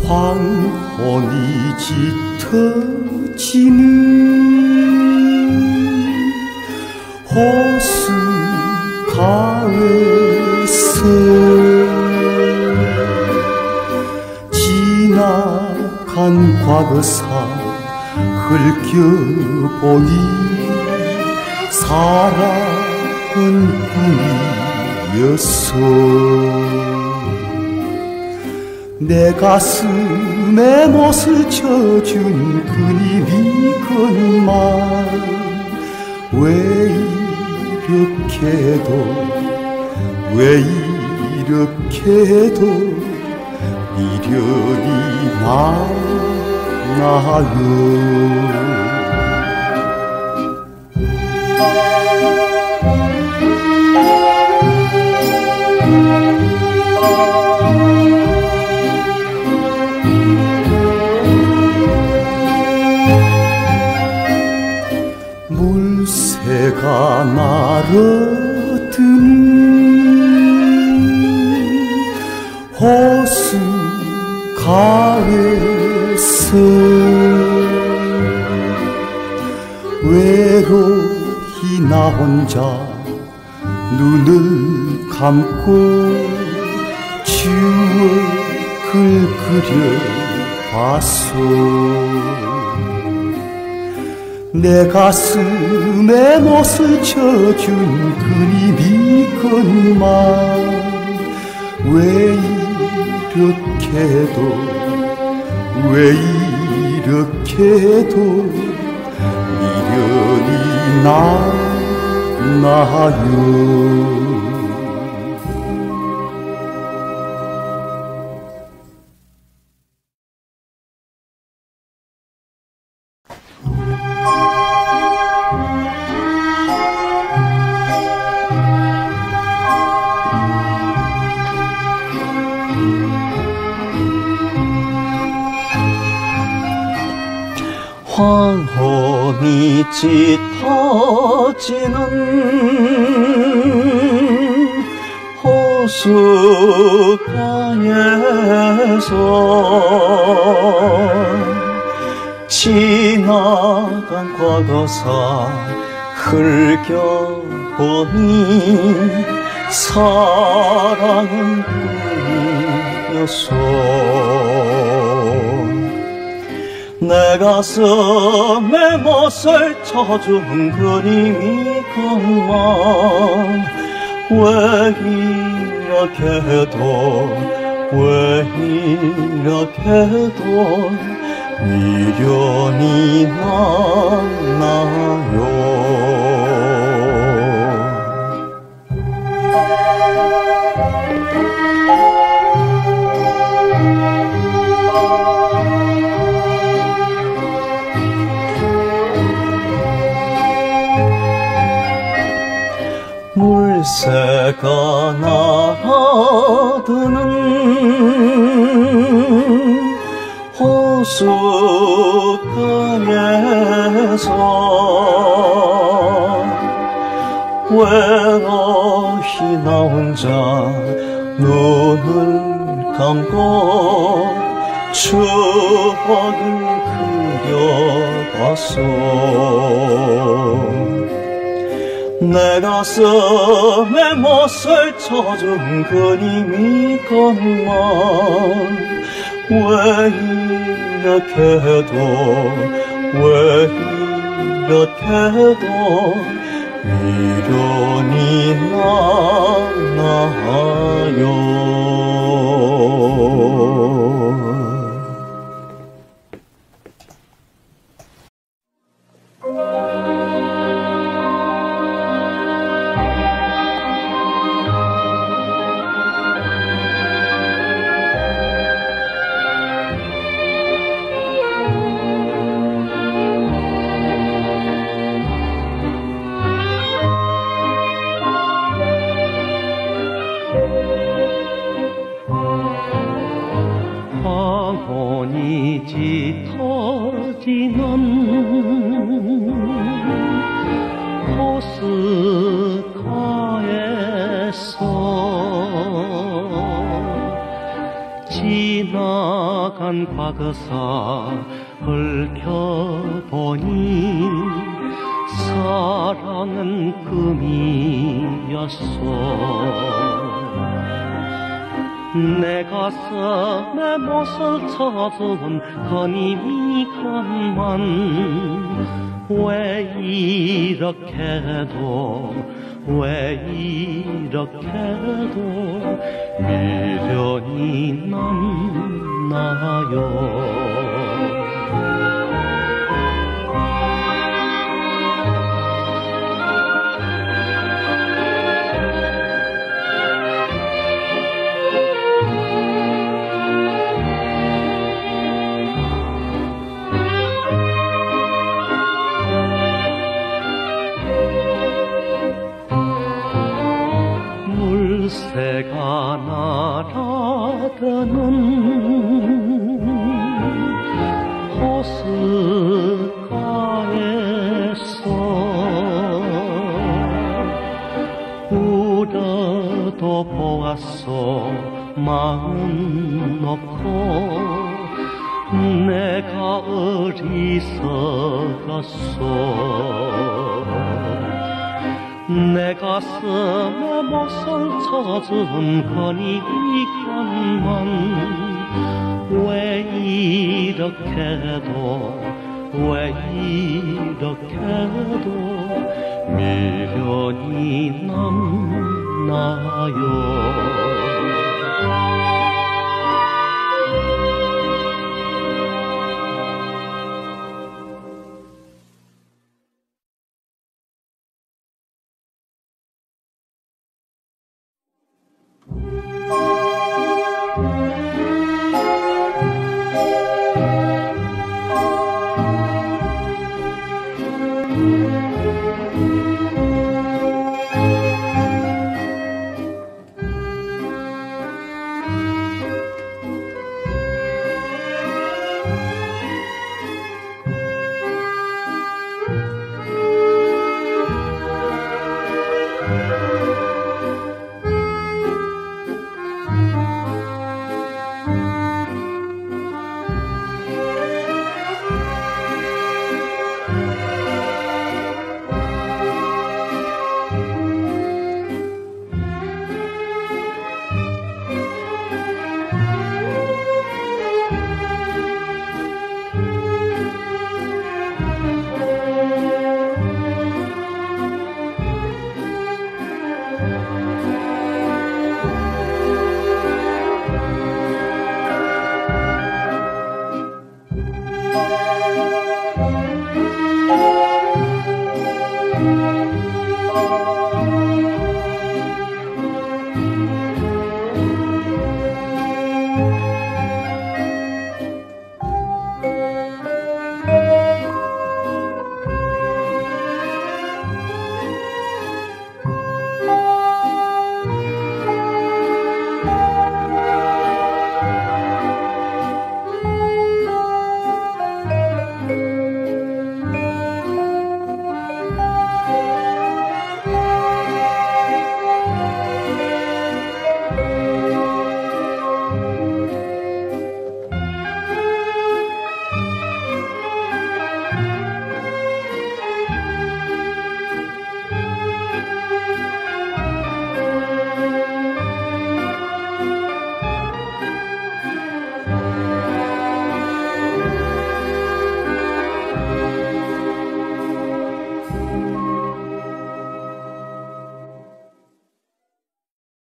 황혼이 짙어지는 호숫가에서 지나간 과거사 흘겨보니 사랑은 꿈이었어. 내 가슴에 못을 쳐준 그님이건만 왜 이렇게도 미련이 나요. 물새가 날아드는 호숫가에서 외로이 나 혼자 눈을 감고 추억을 그려봤소. 내 가슴에 못을 쳐준 그님이건만 왜 이렇게도 미련이 나요. 황혼이 짙어지는 호숫가에서 지나간 과거사 흘겨보니 사랑은 꿈이었어. 내 가슴에 못을 쳐준 그님이건만 왜 이렇게도 미련이 나요. 물새가 날아드는 호숫가에서 외로이 나 혼자 눈을 감고 추억을 그려봤어. 내 가슴에 못을 쳐준 그님이건만 왜 이렇게도 미련이 나요. 황혼이 짙어지는 호숫가에서 지나 지나간 과거사 헐켜보니 사랑은 꿈이었어. 내 가슴에 못을 쳐준 그님이건만 왜 이렇게도 미련이 남나요. 물새가 날아가는 호숫가에서 우려도 보았소. 마음 놓고 내가 어리석었소. 내 가슴에 못을 쳐준 그니건만 왜 이렇게도 미련이 남나요.